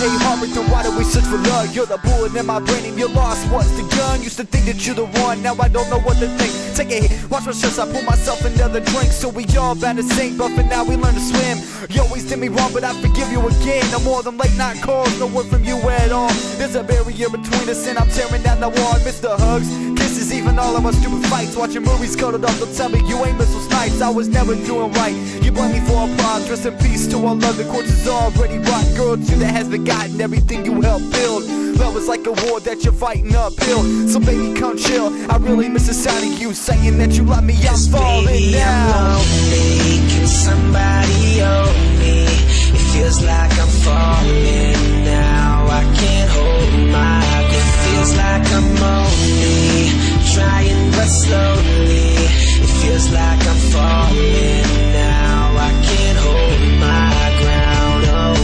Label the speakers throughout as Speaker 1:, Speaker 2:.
Speaker 1: hate heart, then why do we search for love? You're the bullet in my brain and you're lost. What's the gun? Used to think that you're the one, now I don't know what to think. Take a hit, watch my stress, I pull myself another drink. So we all bound to sink, but for now we learn to swim. You always did me wrong, but I forgive you again. No more than late night calls, no word from you at all. There's a barrier between us and I'm tearing down the wall. I miss the hugs, kisses, even all of our stupid fights. Watching movies cuddled up, don't tell me you ain't miss those nights. I was never doing right, you blame me for a pride. Rest in peace to our love, the course is already rotten. Girl, it's you that has forgotten everything you helped build. Love is like a war that you're fighting uphill. So baby, come chill, I really miss the sound of you saying that you love me. I'm falling
Speaker 2: baby,
Speaker 1: now.
Speaker 2: I'm lonely. Can somebody hold me? It feels like I'm falling now. I can't hold my breath. It feels like I'm only trying but slowly. It feels like I'm falling now. I can't hold my ground no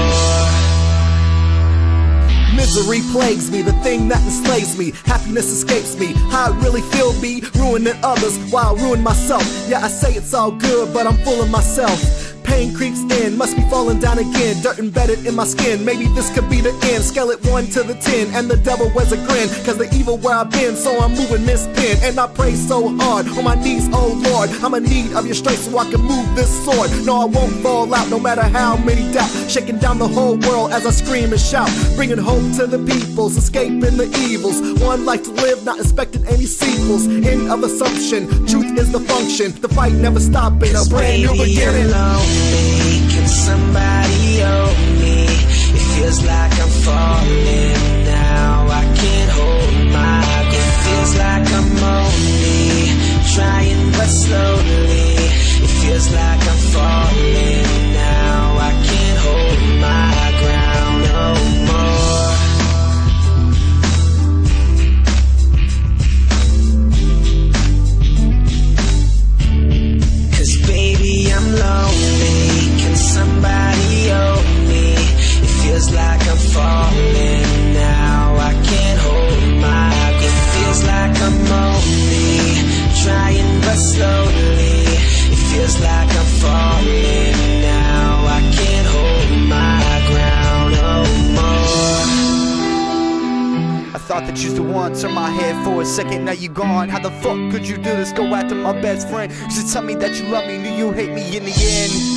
Speaker 2: more.
Speaker 3: Misery plagues me, the thing that enslaves me. Happiness escapes me, how I really feel be ruining others while I ruin myself. Yeah, I say it's all good, but I'm full of myself. Pain creeps in, must be falling down again. Dirt embedded in my skin, maybe this could be the end. Scale it 1 to the 10, and the devil wears a grin. Cause the evil where I've been, so I'm moving this pen. And I pray so hard, on my knees, oh Lord. I'm in need of your strength so I can move this sword. No, I won't fall out, no matter how many doubt. Shaking down the whole world as I scream and shout. Bringing hope to the peoples, escaping the evils. One life to live, not expecting any sequels. End of assumption, truth is the function. The fight never stopping, a brand new beginning.
Speaker 2: Can somebody hold me? It feels like I'm falling now. I can't hold my breath. It feels like I'm only trying but slowly. It feels like I'm falling now. I can't hold my ground no more. Cause baby, I'm lonely. Somebody hold me. It feels like I'm falling now. I can't hold my breath. It feels like I'm only trying but slowly. It feels like I'm falling now. I can't hold my ground no more.
Speaker 1: I thought that you's the one, turn my head for a second, now you gone. How the fuck could you do this? Go after my best friend. You should tell me that you love me, knew you hate me in the end.